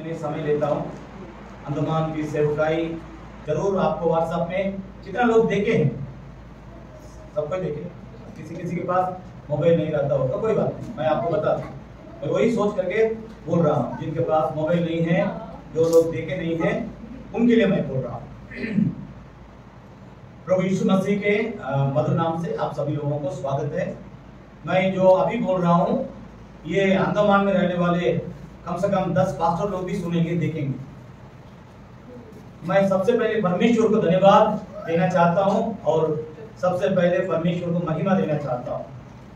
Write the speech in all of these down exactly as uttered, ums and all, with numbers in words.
में समय लेता हूँ। अंडमान की सेवकाई जरूर आपको व्हाट्सएप में कितना लोग देखे हैं, सबको देखे, किसी किसी के पास मोबाइल नहीं रहता होगा, कोई बात नहीं, मैं आपको बता दूँ। मैं वही सोच करके बोल रहा हूँ, जिनके पास मोबाइल नहीं है, जो लोग देखे नहीं हैं, उनके लिए मैं बोल रहा हूँ। प्रभु यीशु मसीह के मधुर नाम से आप सभी लोगों को स्वागत है। मैं जो अभी बोल रहा हूँ ये अंडमान में रहने वाले कम से कम दस पास्टर लोग भी सुनेंगे, देखेंगे। मैं सबसे पहले परमेश्वर को धन्यवाद देना चाहता हूँ और सबसे पहले परमेश्वर को महिमा देना चाहता हूँ।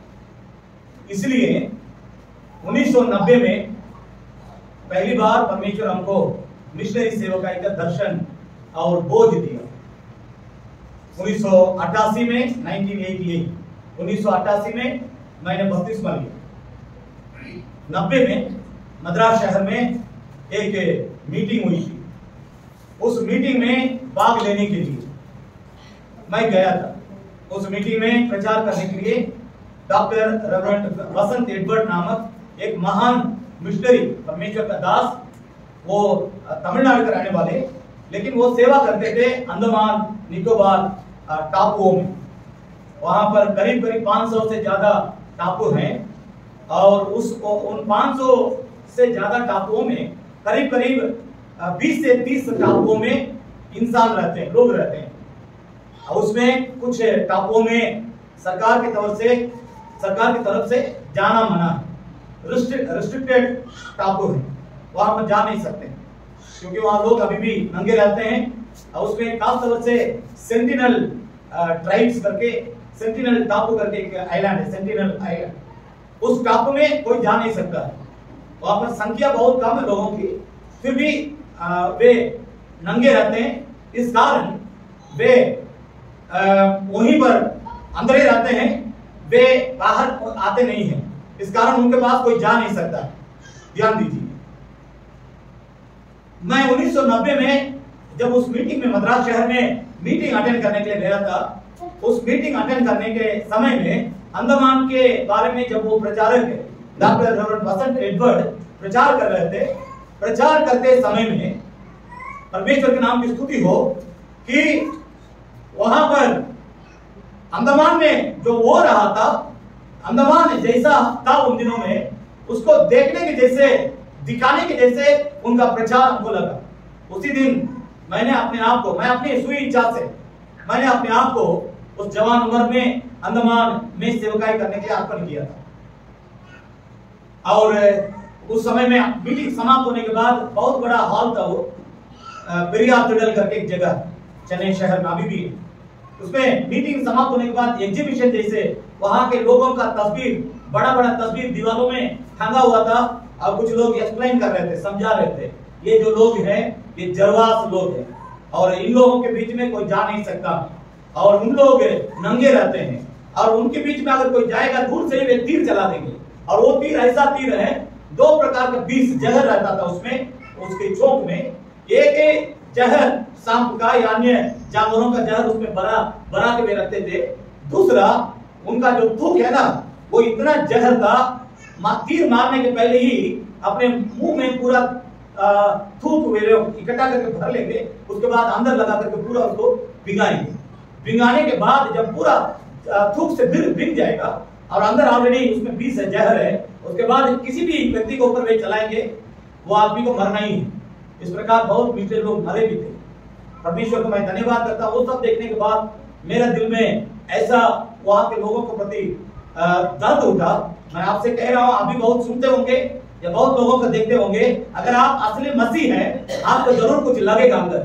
इसलिए उन्नीस सौ नब्बे में पहली बार परमेश्वर हमको मिशनरी सेवकाई का दर्शन और बोझ दिया। उन्नीस सौ अट्ठासी में उन्नीस सौ अट्ठासी में मैंने बपतिस्मा लिया। नब्बे में मद्रास शहर में एक मीटिंग हुई थी। उस मीटिंग में भाग लेने के लिए मैं गया था। उस मीटिंग में प्रचार करने के लिए डॉक्टर रेवरेंड वसंत एडवर्ड नामक एक महान मिशनरी, परमेश्वर का दास, वो तमिलनाडु के रहने वाले, लेकिन वो सेवा करते थे अंडमान निकोबार टापुओं में। वहां पर करीब करीब पाँच सौ से ज्यादा टापू हैं और उस उन पाँच सौ से ज्यादा टापुओं में करीब करीब बीस से तीस टापुओं में इंसान रहते हैं, लोग रहते हैं। और उसमें कुछ टापुओं में सरकार की तरफ से सरकार की तरफ से जाना मना है, रिस्ट्रिक्टेड टापू है, वहां पर जा नहीं सकते क्योंकि वहां लोग अभी भी नंगे रहते हैं। और उसमें खास तौर से सेंटिनल ट्राइब्स करके, सेंटिनल टापू करके एक आइलैंड है, सेंटिनल आइलैंड। उस टापू में कोई जा नहीं सकता है। वहां पर संख्या बहुत कम है लोगों की, फिर भी आ, वे नंगे रहते हैं। इस कारण वे वहीं पर अंदर रहते हैं, वे बाहर आते नहीं हैं। इस कारण उनके पास कोई जा नहीं सकता। ध्यान दीजिए, मैं उन्नीस सौ नब्बे में जब उस मीटिंग में मद्रास शहर में मीटिंग अटेंड करने के लिए गया था, उस मीटिंग अटेंड करने के समय में अंडमान के बारे में जब वो प्रचारक डॉक्टर रेवरेंड वसंत एडवर्ड प्रचार कर रहे थे, प्रचार करते समय में परमेश्वर के नाम की स्तुति हो कि वहां पर अंडमान में जो हो रहा था, अंडमान जैसा था उन दिनों में, उसको देखने के जैसे, दिखाने के जैसे उनका प्रचार हमको लगा। उसी दिन मैंने अपने आप को, मैं अपनी सुई इच्छा से मैंने अपने आप को उस जवान उम्र में अंडमान में सेवकाई करने के लिए अर्पण किया था। और उस समय में मीटिंग समाप्त होने के बाद बहुत बड़ा हॉल था, वो पेरियार तिडल करके एक जगह चेन्नई शहर में अभी भी। उसमें मीटिंग समाप्त होने के बाद एग्जीबिशन जैसे वहां के लोगों का तस्वीर, बड़ा बड़ा तस्वीर दीवारों में टंगा हुआ था और कुछ लोग एक्सप्लेन कर रहे थे, समझा रहे थे, ये जो लोग हैं ये जरवास लोग हैं और इन लोगों के बीच में कोई जा नहीं सकता और उन लोग नंगे रहते हैं और उनके बीच में अगर कोई जाएगा दूर से ही वे तीर चला देंगे। और वो तीर ऐसा तीर है, दो प्रकार का बीस जहर रहता था उसमें, उसके चोक में। एक जहर सांप का या अन्य जानवरों का जहर उसमें बना बना के वे रखते थे। दूसरा उनका जो थूक है ना, वो इतना जहर था, तीर मारने के पहले ही अपने मुंह में पूरा थूक वे इकट्ठा करके भर लेंगे, उसके बाद अंदर लगा करके पूरा उसको भिगाएंगे। भिगाने के बाद जब पूरा थूक से भिग जाएगा और अंदर ऑलरेडी उसमें बीस जहर है, उसके बाद किसी भी व्यक्ति के ऊपर वे चलाएंगे, वो आदमी को मरना ही है। इस प्रकार बहुत पिछले लोग मरे भी थे। परमेश्वर को मैं धन्यवाद करता हूँ। वो सब देखने के बाद मेरे दिल में ऐसा वहां के लोगों के प्रति दर्द उठा। मैं आपसे कह रहा हूँ, आप भी बहुत सुनते होंगे या बहुत लोगों को देखते होंगे, अगर आप असली मसीह हैं आपको जरूर कुछ लगेगा अंदर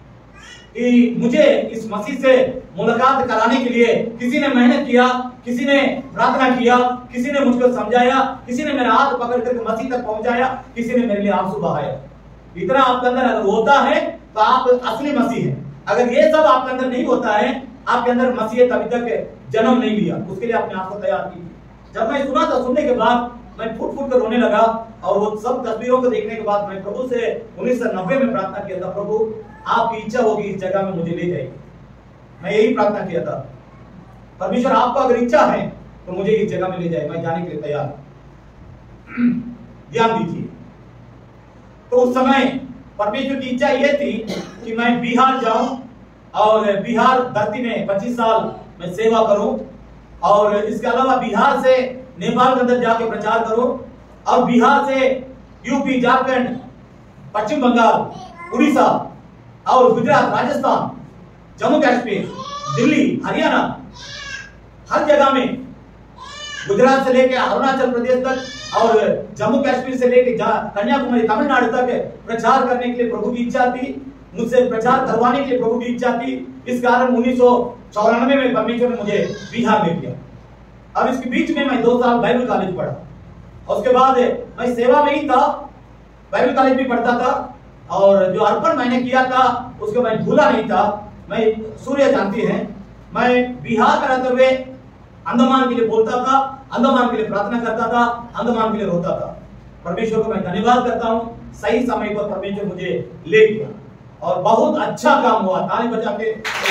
कि मुझे इस मसीह से मुलाकात कराने के लिए किसी ने मेहनत किया, किसी ने प्रार्थना किया, किसी ने मुझको समझाया, किसी ने मेरा हाथ पकड़ करके मसीह तक पहुंचाया, किसी ने मेरे लिए आंसू बहाया। इतना आपके अंदर अगर होता है तो आप असली मसीह हैं। अगर ये सब आपके अंदर नहीं होता है, आपके अंदर मसीह अभी तक जन्म नहीं लिया, उसके लिए अपने आप को तैयार कीजिए। जब मैं सुना था, सुनने के बाद मैं फुट फुट कर रोने लगा और वो सब तस्वीरों को देखने के बाद मैं प्रभु से उन्नीस सौ नब्बे में प्रार्थना किया था, प्रभु आपकी इच्छा होगी इस जगह में मुझे ले जाइए। मैं यही प्रार्थना किया था, परमेश्वर आपको अगर इच्छा है तो मुझे इस जगह में ले जाए, मैं जाने के लिए तैयार। ध्यान दीजिए, तो उस समय परमेश्वर की इच्छा ये थी कि मैं बिहार जाऊं और बिहार धरती में पच्चीस साल मैं सेवा करूं, और इसके अलावा बिहार से नेपाल के अंदर जाके प्रचार करूं, और बिहार से यूपी, झारखंड, पश्चिम बंगाल, उड़ीसा और गुजरात, राजस्थान, जम्मू कश्मीर, दिल्ली, हरियाणा, हर जगह में, गुजरात से लेकर अरुणाचल प्रदेश तक और जम्मू कश्मीर से लेकर कन्याकुमारी, तमिलनाडु तक प्रचार करने के लिए प्रभु की इच्छा थी, मुझसे प्रचार करवाने के लिए प्रभु की इच्छा थी। इस कारण उन्नीस सौ चौरानवे में परमेश्वर ने मुझे बिहार ले दिया। अब इसके बीच में मैं दो साल बाइबल कॉलेज पढ़ा, और उसके बाद मैं सेवा में ही था, बाइबल कॉलेज भी पढ़ता था, और जो अर्पण मैंने किया था उसको मैं भूला नहीं था। मैं सूर्य जानती है, मैं बिहार में रहते हुए अंडमान के लिए बोलता था, अंडमान के लिए प्रार्थना करता था, अंडमान के लिए रोता था। परमेश्वर को मैं धन्यवाद करता हूँ, सही समय पर परमेश्वर मुझे ले गया और बहुत अच्छा काम हुआ। ताली बजा के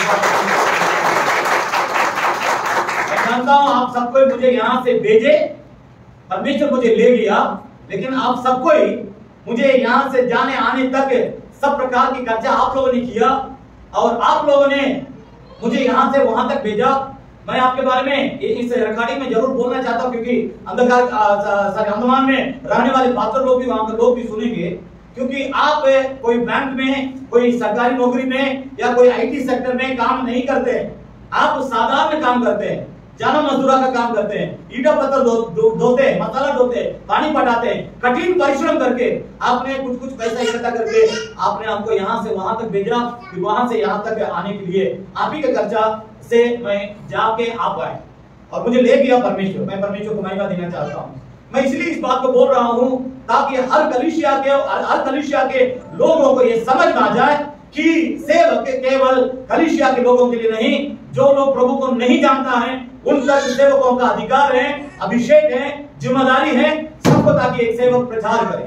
मैं जानता हूँ आप सबको मुझे यहाँ से भेजे, परमेश्वर मुझे ले गया, लेकिन आप सबको ही मुझे यहाँ से जाने आने तक सब प्रकार की खर्चा आप लोगों ने किया, और आप लोगों ने मुझे यहाँ से वहां तक भेजा। मैं आपके बारे में इस रिकॉर्डिंग में जरूर बोलना चाहता हूँ, क्योंकि अंधकार सॉरी अंडमान में रहने वाले पात्र लोग भी, वहां के लोग भी सुनेंगे, क्योंकि आप कोई बैंक में, कोई सरकारी नौकरी में या कोई आईटी सेक्टर में काम नहीं करते, आप साधारण काम करते हैं, जाना मजदूरा का काम करते हैं, ईटा पत्थर धो, धो, धोते हैं, मसाला धोते हैं, पानी पटाते हैं, कठिन परिश्रम करके आपने कुछ कुछ पैसा इकट्ठा करके आपने आपको यहाँ से वहां तक भेजा, फिर वहां से यहाँ तक आने के लिए आप ही के खर्चा से मैं जाके आ पाए, और मुझे ले गया परमेश्वर। मैं परमेश्वर को महिमा देना चाहता हूँ। मैं इसलिए इस बात को बोल रहा हूँ ताकि हर कलीसिया के हर कलीसिया के लोगों को ये समझ में आ जाए कि सेवक केवल कलीसिया के लोगों के लिए नहीं, जो लोग प्रभु को नहीं जानता है उन तक सेवकों का अधिकार है, अभिषेक है, जिम्मेदारी है सबको, ताकि एक सेवक प्रचार करे।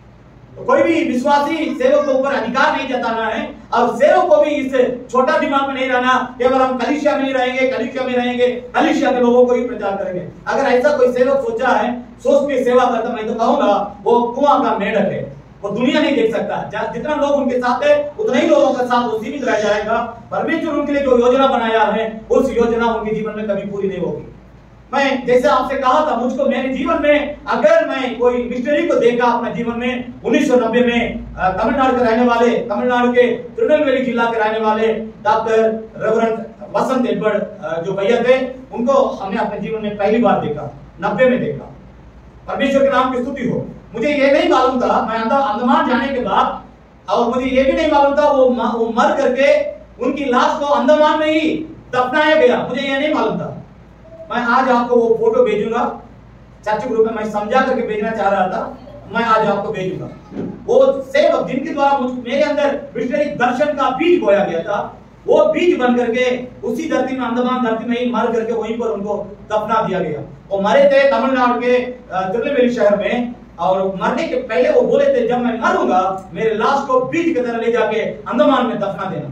तो कोई भी विश्वासी सेवक के ऊपर अधिकार नहीं जताना है, और सेवक को भी इस छोटा दिमाग में नहीं रहना केवल हम कलीसिया में ही रहेंगे, कलीसिया में रहेंगे, कलीसिया के लोगों को ही प्रचार करेंगे। अगर ऐसा कोई सेवक सोचा है, सोच के सेवा करता, मैं तो कहूंगा वो कुआं का मेढक है, वो दुनिया नहीं देख सकता। जितना लोग उनके साथ है उतना ही लोगों के साथ वो सीमित रह जाएगा। परमेश्वर उनके लिए जो योजना बनाया है उस योजना उनके जीवन में कभी पूरी नहीं होगी। मैं जैसे आपसे कहा था, मुझको मेरे जीवन में अगर मैं कोई मिशनरी को देखा अपने जीवन में, उन्नीस सौ नब्बे में तमिलनाडु के रहने वाले, तमिलनाडु के तिरुनेलवेली जिला के रहने वाले डॉक्टर रेवरेंड वसंत एडवर्ड जो भैया थे, उनको हमने अपने जीवन में पहली बार देखा, नब्बे में देखा। परमेश्वर के नाम की स्तुति हो। मुझे ये नहीं मालूम था, मैं अंडमान जाने के बाद, और मुझे ये भी नहीं मालूम था वो, वो मर करके उनकी लाश को अंडमान में ही दफनाया गया, मुझे ये नहीं मालूम था। मैं आज आपको वो फोटो भेजूंगा, चर्च ग्रुप में मैं समझा करके भेजना चाह रहा था, मैं आज आपको भेजूंगा। वो सेवक जिनके द्वारा मुझ मेरे अंदर मिशनरी दर्शन का बीज बोया गया था, वो बीज बन करके उसी धरती में, अंडमान धरती में ही मर करके वहीं पर उनको दफना दिया गया। वो मरे थे तमिलनाडु के तिरुनेलवेली शहर में, और मरने के पहले वो बोले थे जब मैं मरूंगा मेरे लाश को बीज की तरह ले जाके अंडमान में दफना देना,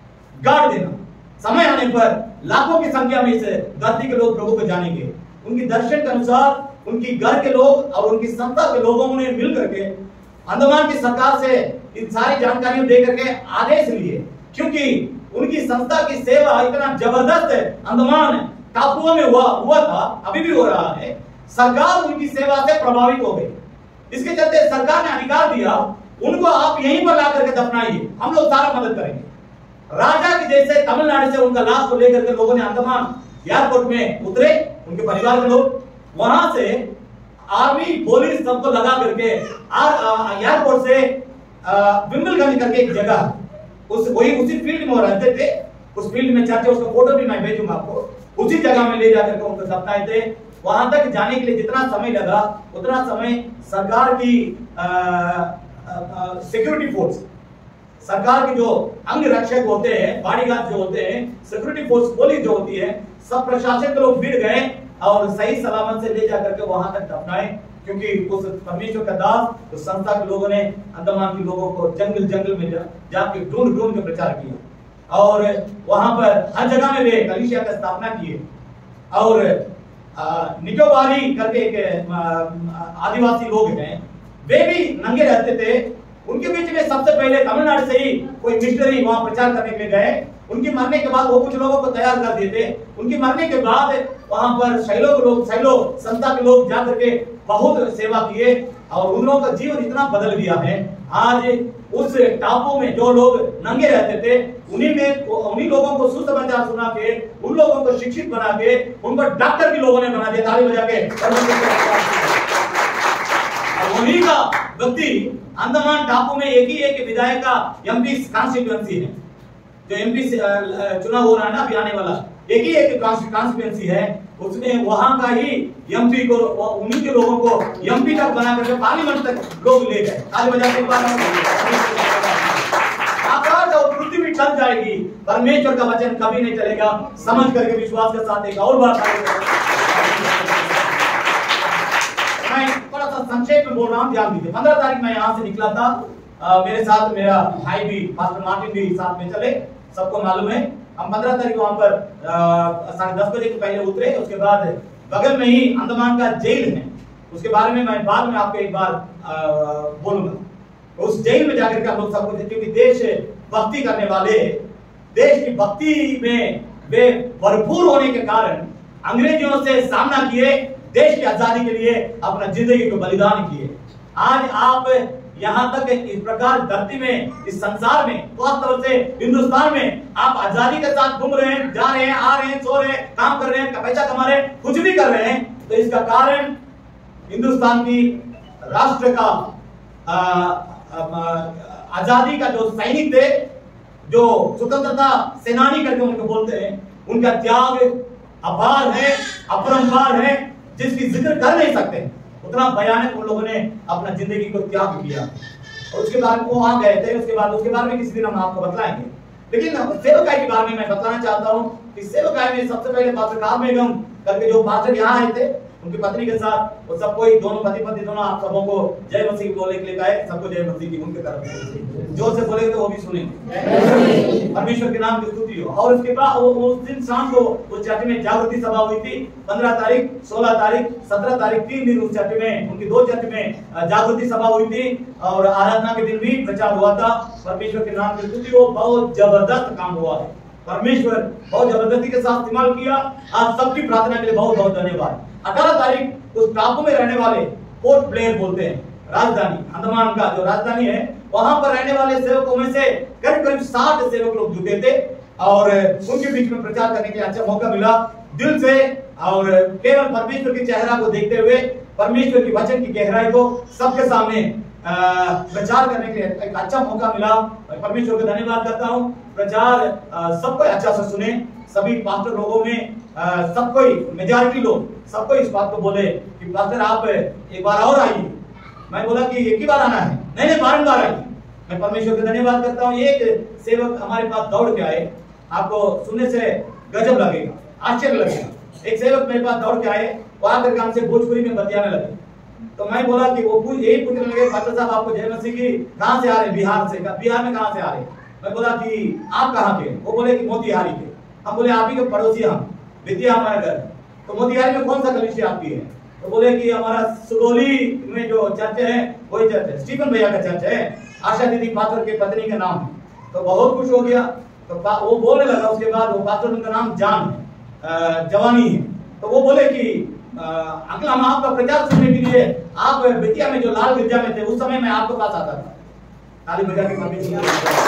गाड़ देना। समय आने पर लाखों की संख्या में इस धरती के लोग प्रभु को जानेंगे। उनकी दर्शन के अनुसार उनकी घर के लोग और उनकी संस्था के लोगों ने मिल करके अंडमान की सरकार से इन सारी जानकारियां दे करके आदेश लिए, क्योंकि उनकी संस्था की सेवा इतना जबरदस्त है, अंडमान टापुओं में हुआ हुआ था, अभी भी हो रहा है। सरकार उनकी सेवा से प्रभावित हो गई, इसके चलते सरकार ने अधिकार दिया उनको, आप यहीं पर ला करके दफनाइए, हम लोग सारा मदद करेंगे। राजा के जैसे तमिलनाडु से उनका लाश को लेकर के लोगों ने अंडमान एयरपोर्ट में उतरे, उनके परिवार के लोग, वहां से आर्मी पुलिस सबको लगा करके एयरपोर्ट से विम्बलगंज करके एक जगह, उस वही उसी फील्ड में वो रहते थे, उस फील्ड में चर्च है, उसका फोटो भी मैं भेजूंगा आपको, उसी जगह में ले जाकर के उनको दफनाए थे। वहां तक जाने के लिए जितना समय लगा उतना समय सरकार की सिक्योरिटी फोर्स, सरकार के जो अंग रक्षक होते हैं, बॉडीगार्ड जो होते हैं, सिक्योरिटी फोर्स, पुलिस जो होती है, सब प्रशासन के लोग भिड़ गए और सही सलामत से ले जाकर के वहां तक दफनाए, क्योंकि उस परमेश्वर का दास, उस संस्था के लोगों ने अंडमान के लोगों को जंगल जंगल में जा, जाके ढूंढ ढूंढ के प्रचार किया, और वहां पर हर जगह में वे कलीसिया का स्थापना किए। और निकोबारी करके एक आदिवासी लोग हैं, वे भी नंगे रहते थे, उनके बीच में सबसे पहले तमिलनाडु से ही कोई मिशनरी वहां प्रचार करने के लिए गए। उनकी मरने के बाद वो कुछ लोगों को तैयार कर दिए थे। उनकी मरने के बाद वहां पर शैलो के लोग शैलो संस्था के लोग जाकर के बहुत सेवा किए और उन लोगों का जीवन इतना बदल गया है। आज उस टापू में जो लोग नंगे रहते थे उन्हीं में उन्हीं लोगों को सुसमाचार सुना के, उन लोगों को शिक्षित बना के, उनको डॉक्टर भी लोगों ने बना दिया ताली बजा के। वहीं का व्यक्ति अंडमान टापू में एक ही एक विधायक का एमपी कॉन्स्टिट्यूएंसी है, जो एमपी चुनाव हो रहा है ना अभी आने वाला, एक ही एक कॉन्स्टिट्यूएंसी है, उसमें वहां का ही एमपी को उन्हीं के लोगों को एमपी तक बना करके पार्लियामेंट तक लोग ले गए। ताली बजाने के बाद आकाश और पृथ्वी चल जाएगी, परमेश्वर का वचन कभी नहीं चलेगा। समझ करके विश्वास के साथ एक और बात मैं थोड़ा सा संक्षेप में बोल रहा हूँ, ध्यान दीजिए। पंद्रह तारीख मैं यहाँ से निकला था, आ, मेरे साथ मेरा भाई भी पास्टर मार्टिन भी साथ में चले, सबको मालूम है। हम पंद्रह तारीख वहां पर साढ़े दस बजे के पहले उतरे। उसके बाद बगल में ही अंडमान का जेल है, उसके बारे में मैं बाद में आपको एक बार बोलूंगा। उस जेल में जाकर के हम लोग सबको, क्योंकि देश भक्ति करने वाले, देश की भक्ति में वे भरपूर होने के कारण अंग्रेजों से सामना किए, देश की आजादी के लिए अपना जिंदगी को बलिदान किए। आज आप यहाँ तक इस प्रकार धरती में, इस संसार में, खास तौर से हिंदुस्तान में आप आजादी के साथ घूम रहे हैं, जा रहे हैं, आ रहे हैं, सो रहे हैं, काम कर रहे हैं, पैसा कमा रहे हैं, कुछ भी कर रहे हैं, तो इसका कारण हिंदुस्तान की राष्ट्र का आजादी का जो सैनिक थे, जो स्वतंत्रता सेनानी करके उनको बोलते हैं, उनका त्याग अपार है, अपरंपार है, जिसकी जिक्र कर नहीं सकते। उतना भयानक उन लोगों ने अपना जिंदगी को त्याग किया और उसके बाद वो वहां गए थे। उसके बाद उसके बारे में किसी दिन हम आपको बताएंगे, लेकिन सेवकाई के बारे में मैं बताना चाहता हूँ कि सेवकाई में सबसे पहले पास्टर कारमेगम करके जो पास्टर यहाँ आए थे, उनकी पत्नी के साथ वो सब कोई दोनों पति पत्नी दोनों आप सबों को जय मसीह बोलने के लिए कहे, सबको जय मसीह की उनके तरफ से जोर से बोलेंगे तो वो भी सुनेंगे। परमेश्वर के नाम की स्तुति हो। और उसके बाद उस दिन शाम को उस चर्च में जागृति सभा हुई थी। पंद्रह तारीख, सोलह तारीख, सत्रह तारीख, तीन दिन उस चर्च में, उनकी दो चर्च में जागृति सभा हुई थी और आराधना के दिन भी प्रचार हुआ था। परमेश्वर के नाम की स्तुति हो। बहुत जबरदस्त काम हुआ है, परमेश्वर बहुत जबरदस्ती के साथ इस्तेमाल किया। आप सबकी प्रार्थना के लिए बहुत बहुत धन्यवाद। अठारह तारीख उस टापू में रहने वाले, पोर्ट ब्लेयर बोलते हैं, राजधानी अंडमान का जो राजधानी है, वहां पर रहने वाले सेवकों में से करीब करीब साठ सेवक लोग जुटे थे और उनके बीच में प्रचार करने के अच्छा मौका मिला दिल से। और केवल परमेश्वर के चेहरा को देखते हुए, परमेश्वर की वचन की गहराई को सबके सामने प्रचार करने के लिए एक अच्छा मौका मिला। परमेश्वर का धन्यवाद करता हूँ। प्रचार सबको अच्छा से सुने, सभी पास्टर लोगों में सब कोई, मेजॉरिटी लोग सबको इस बात को बोले कि पास्टर आप एक बार और आइए। मैं बोला कि एक ही बार आना है, नहीं नहीं बारंबार आइए। मैं परमेश्वर का धन्यवाद करता हूँ। एक सेवक हमारे पास दौड़ के आए, आपको सुनने से गजब लगेगा, आश्चर्य लगेगा। एक सेवक मेरे पास दौड़ के आए, वो आकर के हमसे भोजपुरी में बतियाने लगे। तो मैं बोला कि वो पूछ यही पूछने लगे, पास्टर साहब आपको जय मसीह की, कहाँ से आ रहे? बिहार से। बिहार में कहाँ से आ रहे? मैं बोला कि आप कहाँ के? वो बोले कि मोतिहारी के। हम बोले आप ही के पड़ोसी, हम विद्या हमारा घर। तो मोतिहारी में कौन सा कलीसिया आपकी है? तो बोले कि हमारा सुगोली में जो चर्च है वही चर्च है, स्टीफन भैया का चर्च है, आशा दीदी पास्टर के पत्नी का नाम है। तो बहुत खुश हो गया। तो वो बोलने लगा, उसके बाद वो पास्टर उनका नाम जान है, जवानी है। तो वो बोले कि अंकल हम आपका प्रचार सुनने के लिए, आप बेतिया में जो लाल गिरजा में थे उस समय मैं आपके पास आता था। ताली बजा के परमेश्वर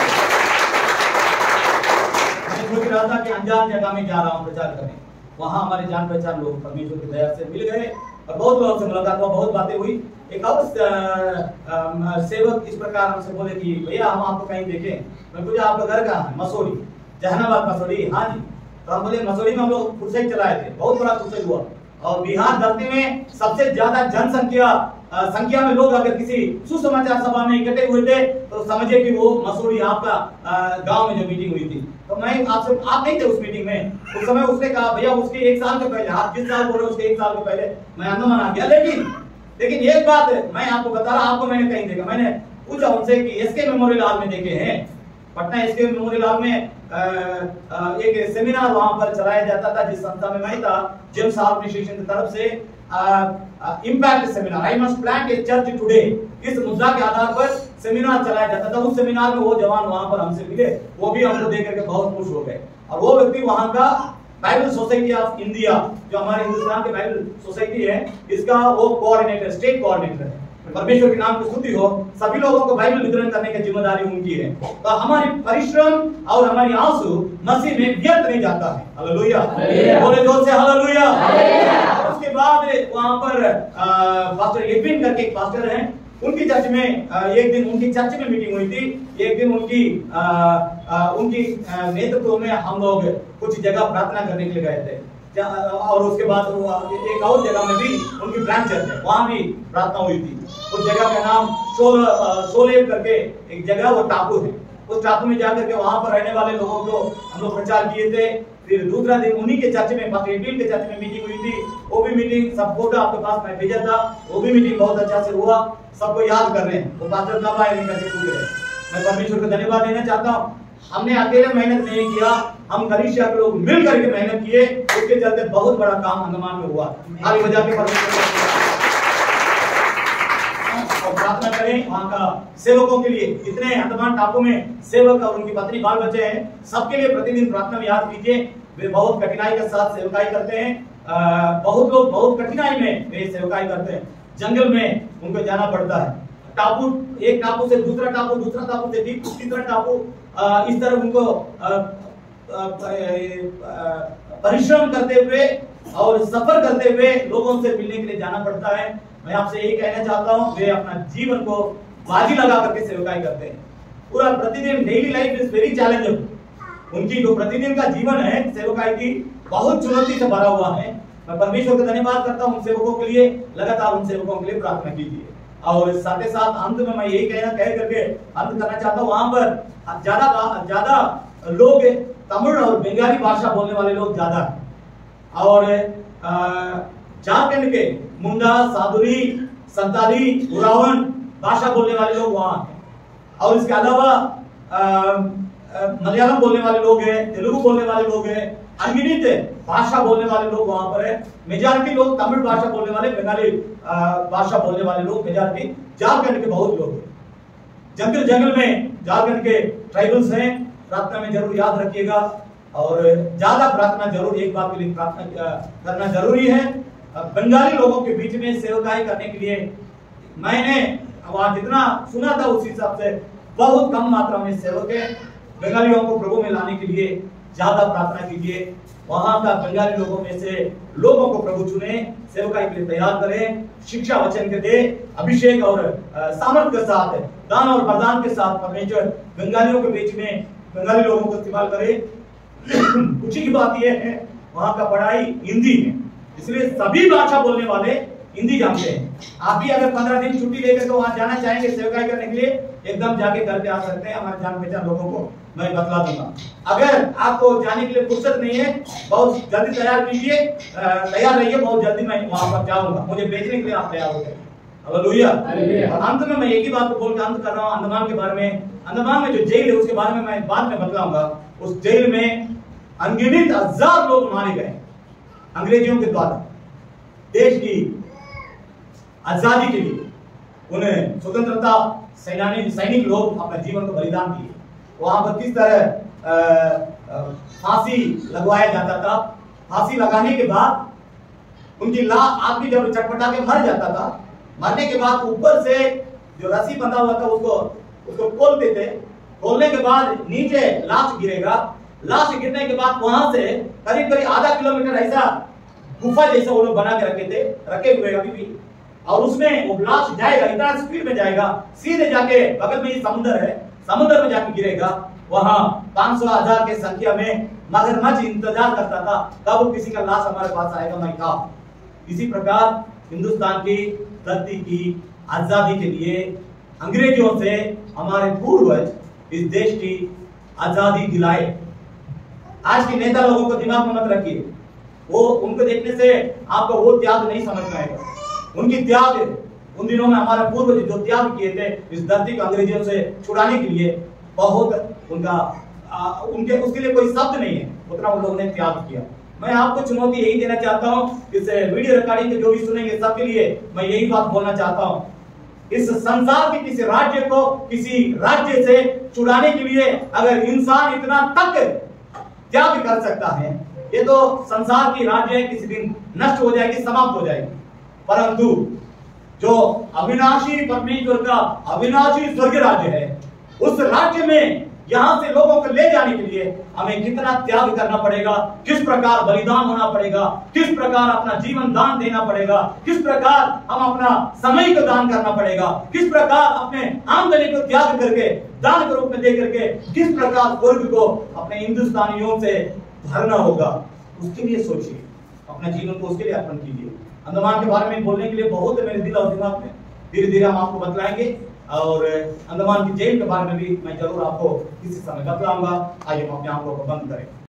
सोच रहा था कि अनजान जगह में जा रहा हूँ प्रचार करने, वहां हमारे जान पहचान लोग परमेश्वर की दया से मिल गए और बहुत लोगों से मुलाकात हुआ, बहुत बातें हुई। एक और सेवक इस प्रकार हमसे बोले कि भैया हम आपको कहीं देखें। मैं पूछा आपका घर कहाँ है? मसूरी, जहानाबाद मसूरी। हाँ जी। तो हम बोले मसूरी में हम लोग कुर्सी चलाए थे, बहुत बड़ा कुर्सी हुआ। और बिहार धरती में सबसे ज्यादा जनसंख्या संख्या में लोग अगर किसी सुसमाचार सभा में इकट्ठे हुए थे तो समझिए कि वो मसूरी आपका गांव में जो मीटिंग हुई थी। तो मैं आपसे, आप नहीं थे उस मीटिंग में उस समय। उसने कहा भैया उसके एक साल के पहले, आप जिस साल बोल रहे उसके एक साल के पहले मैं अंडमान आ गया। लेकिन लेकिन एक बात मैं आपको बता रहा, आपको मैंने कहीं देखा, मैंने पूछा उनसे कि एसके मेमोरियल हॉल में देखे हैं, पटना एसके मेमोरियल हॉल में आ, आ, एक सेमिनार वहां पर चलाया जाता था जिस संस्था में मैं था, जेम्स ऑर्गेनाइजेशन की तरफ से impact seminar, I must plant a church today. इस मुद्दा के आधार पर सेमिनार चलाया जाता था। उस सेमिनार में वो जवान वहां पर हमसे मिले, वो भी हमको देख करके बहुत खुश हो गए। और वो व्यक्ति वहां का बाइबल सोसाइटी ऑफ इंडिया, जो हमारे हिंदुस्तान के बाइबल सोसाइटी है, इसका वो कोऑर्डिनेटर, स्टेट कोऑर्डिनेटर है। परमेश्वर के नाम की स्तुति हो। सभी लोगों को बाइबल वितरण करने की जिम्मेदारी उनकी है। तो हमारी परिश्रम और हमारी आंसू मसीह में व्यर्थ नहीं जाता है। हालेलुया, बोले जोर से हालेलुया। और उसके बाद वहां पर पास्टर एडविन करके एक पास्टर हैं, उनकी चर्च में एक दिन उनकी चर्च में मीटिंग हुई थी। एक दिन उनकी आ, आ, उनकी नेतृत्व में हम लोग कुछ जगह प्रार्थना करने के लिए गए थे। और उसके बाद एक और जगह में भी उनकी ब्रांच चर्च है, वहां भी प्रार्थना हुई थी। उस जगह का नाम शोल शोलेव करके एक जगह, वो टापू है। उस टापू में जाकर के वहां पर रहने वाले लोगों को हम लोग प्रचार किए थे। फिर दूसरा दिन उन्हीं के चर्च में, पास्टर एडविन के चर्च में मीटिंग हुई थी। वो भी मीटिंग, सब फोटो आपके पास मैं भेजा था, वो भी मीटिंग बहुत अच्छा से हुआ। सबको याद कर रहे हैं वो पास्टर कब आए नहीं करके पूछ रहे हैं। मैं परमेश्वर को धन्यवाद देना चाहता हूँ। हमने अकेले मेहनत नहीं किया, हम कलीसिया के लोग मिल करके मेहनत किए, उसके चलते बहुत बड़ा काम अंडमान में हुआ। ताली बजा के परमेश्वर और प्रार्थना करें वहां का सेवकों के लिए। जितने अंडमान टापू में सेवक और उनकी पत्नी बाल बच्चे हैं, सबके लिए प्रतिदिन प्रार्थना में याद कीजिए। वे बहुत कठिनाई के साथ सेवकाई करते हैं। आ, बहुत लोग बहुत कठिनाई में वे सेवकाई करते हैं। जंगल में उनको जाना पड़ता है। टापू, एक टापू से दूसरा टापू, दूसरा टापू से तीसरा टापू, इस तरह उनको परिश्रम करते हुए और सफर करते हुए लोगों से मिलने के लिए जाना पड़ता है। मैं आपसे यही कहना चाहता हूँ, वे अपना जीवन को बाजी लगा करके सेवकाई करते हैं। पूरा प्रतिदिन daily life is very challengeable. उनकी जो प्रतिदिन का जीवन है सेवकाई की, बहुत चुनौती से भरा हुआ है। मैं परमेश्वर का धन्यवाद करता हूँ उन सेवकों के लिए। लगातार उन सेवकों के लिए प्रार्थना कीजिए। और साथ ही साथ अंत में मैं यही कहना कह करके अंत करना चाहता हूँ, वहां पर ज्यादा ज्यादा लोग तमिल और बंगाली भाषा बोलने वाले लोग ज्यादा है। और झारखंड के मुंडा, सादुरी, संताली, उरावन भाषा बोलने वाले लोग वहां हैं। और इसके अलावा मलयालम बोलने वाले लोग हैं, तेलुगु बोलने वाले लोग हैं, अनगिनत भाषा बोलने वाले लोग वहां पर है। मेजॉरिटी लोग तमिल भाषा बोलने वाले, बंगाली भाषा बोलने वाले लोग मेजॉरिटी झारखंड के बहुत लोग हैं। जंगल जंगल में झारखंड के ट्राइबल्स हैं। प्रार्थना में जरूर याद रखिएगा और ज्यादा प्रार्थना जरूर, एक बात के लिए प्रार्थना करना जरूरी है। बंगाली लोगों के बीच में सेवकाई करने के लिए मैंने वहां जितना सुना था उस हिसाब से बहुत कम मात्रा में सेवक है। बंगालियों को प्रभु में लाने के लिए ज्यादा प्रार्थना कीजिए। वहां का बंगाली लोगों में से लोगों को प्रभु चुने, सेवकाई के लिए तैयार करें, शिक्षा वचन के दे, अभिषेक और सामर्थ के साथ, दान और वरदान के साथ परमेश्वर बंगालियों के बीच में बंगाली लोगों को इस्तेमाल करे। खुशी की बात यह है वहां का पढ़ाई हिंदी है, इसलिए सभी भाषा बोलने वाले हिंदी जानते हैं। आप भी अगर पंद्रह दिन छुट्टी लेकर तो वहां जाना चाहेंगे सेवकाई करने के लिए, एकदम जाके करके आ सकते हैं। हमारे जान पहचान लोगों को मैं बतला दूंगा। अगर आपको जाने के लिए फुर्सत नहीं है, बहुत जल्दी तैयार कीजिए, तैयार रहिए, बहुत जल्दी मैं वहां पर जाऊंगा, मुझे भेजने के लिए आप तैयार हो जाए। हालेलुया। और अंत में मैं एक ही बात को बोल के अंत कर रहा हूँ अंडमान के बारे में। अंडमान में जो जेल है उसके बारे में मैं बाद में बतलाऊंगा। उस जेल में अनगिनत हजार लोग मारे गए अंग्रेजियों के द्वारा। देश की आजादी के लिए उन्हें स्वतंत्रता सेनानी सैनिक लोग अपना जीवन को बलिदान दिए। वहां पर किस तरह फांसी लगवाया जाता था। फांसी लगाने के बाद उनकी लाश, आदमी जब चटपटा के मर जाता था, मरने के बाद ऊपर से जो रस्सी बंधा हुआ था उसको उसको खोलते थे। खोलने के बाद नीचे लाश गिरेगा। लाश गिरने के बाद वहां से करीब करीब आधा किलोमीटर ऐसा गुफा जैसा वो लोग बना के रखे थे, रखे हुए अभी भी। और उसमें वो लाश जाएगा, इतना स्पीड में जाएगा, सीधे जाके बगल में ही समुद्र है, समुद्र में जाके गिरेगा। वहां पांच सौ हजार के संख्या में मगरमच्छ इंतजार करता था कब किसी का लाश हमारे पास आएगा, मैं कहा। इसी प्रकार हिंदुस्तान की धरती की आजादी के लिए अंग्रेजों से हमारे पूर्वज इस देश की आजादी दिलाए। आज के नेता लोगों को दिमाग में मत रखिए, वो उनको देखने से आपको वो त्याग नहीं समझ में आएगा। उनकी त्याग उन दिनों में हमारे पूर्वज जो त्याग किए थे इस धरती को अंग्रेजों से छुड़ाने के लिए, बहुत उनका आ, उनके उसके लिए कोई शब्द नहीं है, उतना उन लोगों ने त्याग किया। मैं आपको चुनौती यही देना चाहता हूँ, इस वीडियो रिकॉर्डिंग के जो भी सुनेंगे सबके लिए मैं यही बात बोलना चाहता हूँ। इस संसार के किसी राज्य को किसी राज्य से छुड़ाने के लिए अगर इंसान इतना तक त्याग कर सकता है, ये तो संसार की राज्य है, किसी दिन नष्ट हो जाएगी, समाप्त हो जाएगी। परंतु जो अविनाशी परमेश्वर का अविनाशी स्वर्ग राज्य है, उस राज्य में यहां से लोगों को ले जाने के लिए हमें कितना त्याग करना पड़ेगा, किस प्रकार बलिदान होना पड़ेगा, किस प्रकार अपना जीवन दान देना पड़ेगा, किस प्रकार हम अपना समय को दान करना पड़ेगा, किस प्रकार अपने आमदनी को त्याग करके दान के रूप में दे करके किस प्रकार स्वर्ग को अपने हिंदुस्तानियों से भरना होगा, उसके लिए सोचिए, अपना जीवन को उसके लिए अर्पण कीजिए। अंडमान के बारे में बोलने के लिए बहुत है मेरे दिल और दिमाग में, धीरे धीरे हम आपको बतलाएंगे और अंडमान की जेल के बारे में भी मैं जरूर आपको किसी समय बतलाऊंगा। आइए हम अपने आंखों को बंद करें।